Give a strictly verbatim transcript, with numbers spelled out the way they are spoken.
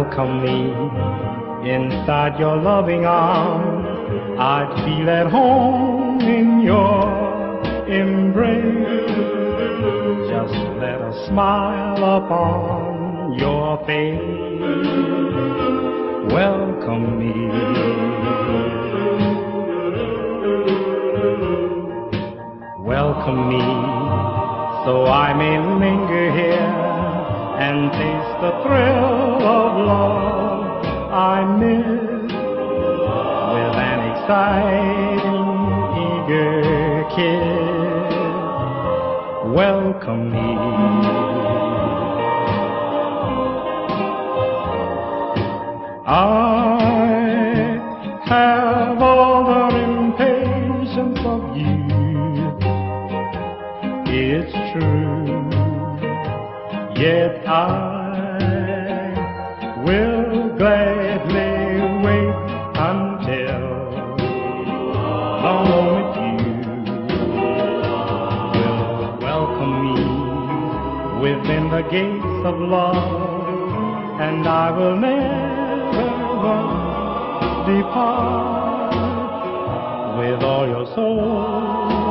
welcome me inside your loving arms. I'd feel at home in your embrace. Just let a smile upon your face welcome me. Welcome me, so I may linger here and taste the thrill of love I miss with an exciting, eager kiss. Welcome me. I have all the impatience of you. It's true, yet I will gladly wait until the moment you will welcome me within the gates of love, and I will never depart with all your soul.